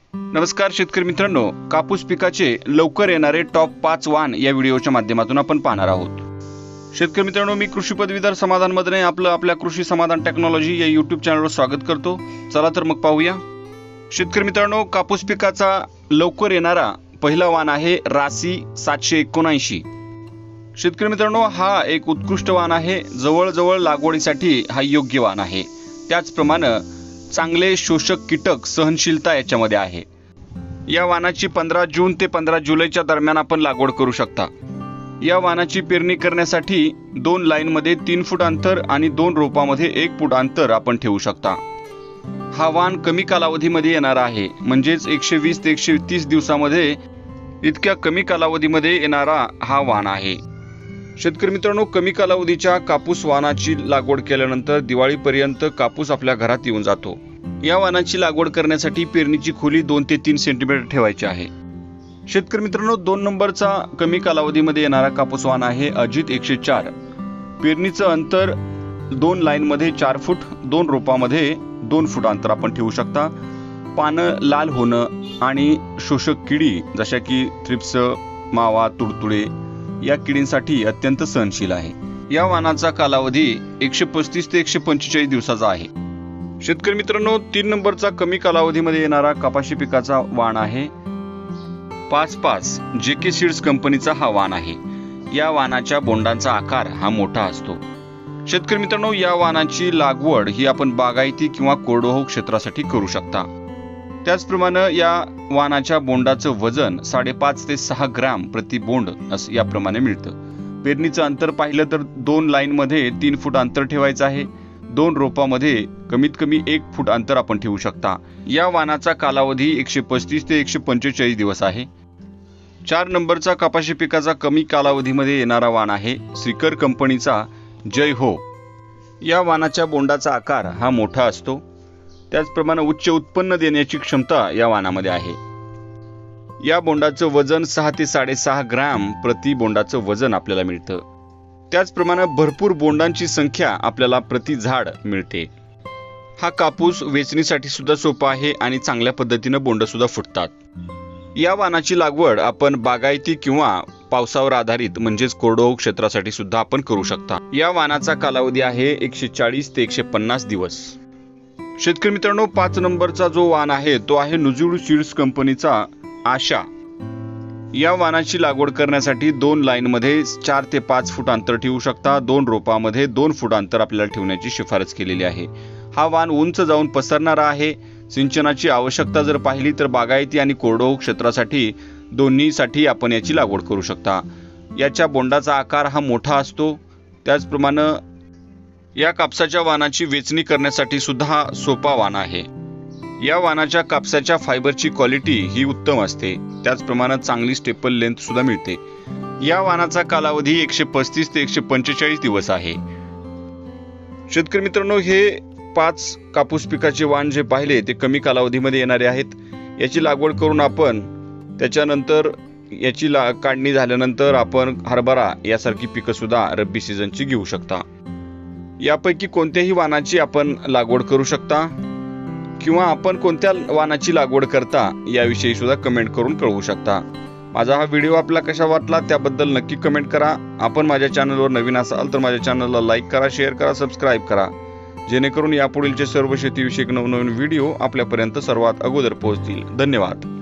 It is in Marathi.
नमस्कार शेतकरी मित्रांनो, कापूस पिकाचे लवकर येणारे टॉप 5 वाण या व्हिडिओच्या माध्यमातून आपण पाहणार आहोत। शेतकरी मित्रांनो, मी कृषी पदवीधर समाधान मदने आपल्या कृषी समाधान टेक्नॉलॉजी या YouTube चॅनलवर स्वागत करतो। चला तर मग पाहूया। शेतकरी मित्रांनो, कापूस पिकाचा लवकर येणारा पहिला वाण आहे रासी 779। शेतकरी मित्रांनो, हा एक उत्कृष्ट वाण आहे। जवळ लागवडीसाठी हा योग्य वाण आहे। त्याचप्रमाणे चांगले शोषक कीटक सहनशीलता याच्यामध्ये आहे। या वाणाची 15 जून ते 15 जुलैच्या दरम्यान आपण लागवड करू शकता। या वाणाची पेरणी करण्यासाठी 2 लाईनमध्ये 3 फूट अंतर आणि 2 रोपामध्ये 1 फूट अंतर आपण ठेवू शकता। हा वाण कमी कालावधीमध्ये येणारा आहे, म्हणजेच 120 ते 130 दिवसामध्ये इतक्या कमी कालावधीमध्ये येणारा हा वाण आहे। शेतकरी मित्रांनो, कमी कालावधीच्या कापूस वाणाची लागवड केल्यानंतर दिवाळीपर्यंत कापूस आपल्या घरात येऊन जातो। या वाणाची लागवड करण्यासाठी पेरणीची खोली 2 ते 3 सेंटीमीटर ठेवायची आहे। शेतकरी मित्रांनो, 2 नंबरचा कमी कालावधीमध्ये येणारा कापूस वाण आहे अजित 104। पेरणीचं अंतर 2 लाईनमध्ये 4 फूट, 2 रोपामध्ये 2 फूट अंतर आपण ठेवू शकता। पानं लाल होणं आणि शोषक किडी जशा की थ्रिप्स, मावा, तुडतुडे या किडींसाठी अत्यंत सहनशील आहे। या वाणाचा कालावधी 135 ते 145 दिवसाचा आहे। शेतकरी मित्रांनो, 3 नंबरचा कमी कालावधीमध्ये येणारा कपाशी पिकाचा वाण आहे 55। JK सीड्स कंपनीचा हा वाण आहे। या वाणाच्या बोंडांचा आकार हा मोठा असतो। शेतकरी मित्रांनो, या वाणाची लागवड ही आपण बागायती किंवा कोरडवाहू क्षेत्रासाठी करू शकता। त्याचप्रमाणे या वाणाच्या बोंडाचं वजन 5.5 ते 6 ग्राम प्रति बोंड याप्रमाणे मिळतं। पेरणीचं अंतर पाहिलं तर 2 लाईनमध्ये 3 फूट अंतर ठेवायचं आहे। 2 रोपामध्ये कमीत कमी 1 फूट अंतर आपण ठेवू शकता। या वाणाचा कालावधी 135 ते 145 दिवस आहे। 4 नंबरचा कपाशी पिकाचा कमी कालावधीमध्ये येणारा वाण आहे श्रीकर कंपनीचा जय हो। या वाणाच्या बोंडाचा आकार हा मोठा असतो। त्याचप्रमाणे उच्च उत्पन्न देण्याची क्षमता या वाणामध्ये आहे। या बोंडाचं वजन 6 ते 6.5 ग्राम प्रति बोंडाचं वजन आपल्याला मिळतं। त्याचप्रमाणे भरपूर बोंडांची संख्या आपल्याला प्रति झाड मिळते। हा कापूस वेचणीसाठी सुद्धा सोपा आहे आणि चांगल्या पद्धतीने बोंड सुद्धा फुटतात। या वाणाची लागवड आपण बागायती किंवा पावसावर आधारित म्हणजेच कोरडवाहू क्षेत्रासाठी सुद्धा आपण करू शकता। या वाणाचा कालावधी आहे 140 ते 150 दिवस। शेतकरी मित्रांनो, 5 नंबरचा जो वाण आहे तो आहे नुजुड सीड्स कंपनीचा आशा। या वाणाची लागवड करण्यासाठी 2 लाईनमध्ये 4 ते 5 फूट अंतर ठेवू शकता। 2 रोपामध्ये 2 फूट अंतर आपल्याला ठेवण्याची शिफारस केलेली आहे। हा वाण उंच जाऊन पसरणारा आहे। सिंचनाची आवश्यकता जर पाहिली तर बागायती आणि कोरडवाहू क्षेत्रासाठी दोन्हीसाठी आपण याची लागवड करू शकता। याच्या बोंडाचा आकार हा मोठा असतो। त्याचप्रमाणे या कापसाच्या वाणाची वेचणी करण्यासाठी सुद्धा हा सोपा वाण आहे। या वाणाच्या कापसाच्या फायबरची क्वालिटी ही उत्तम असते। त्याचप्रमाणे चांगली स्टेपल लेंथ सुद्धा मिळते। या वाणाचा कालावधी 135 ते 145 दिवस आहे। शेतकरी मित्रांनो, हे 5 कापूस पिकाचे वाण जे पाहिले ते कमी कालावधीमध्ये येणारे आहेत। याची लागवड करून आपण त्याच्यानंतर याची काढणी झाल्यानंतर आपण हरभरा यासारखी पिकं सुद्धा रब्बी सीझनची घेऊ शकता। यापैकी कोणत्याही वाणाची आपण लागवड करू शकता किंवा आपण कोणत्या वाणाची लागवड करता याविषयी सुद्धा कमेंट करून कळवू शकता। माझा हा व्हिडिओ आपला कसा वाटला त्याबद्दल नक्की कमेंट करा। आपण माझ्या चॅनलवर नवीन असाल तर माझ्या चॅनलला लाईक करा, शेअर करा, सबस्क्राईब करा, जेणेकरून यापुढीलचे सर्व शेतीविषयक नवनवीन व्हिडिओ आपल्यापर्यंत सर्वात अगोदर पोहोचतील। धन्यवाद।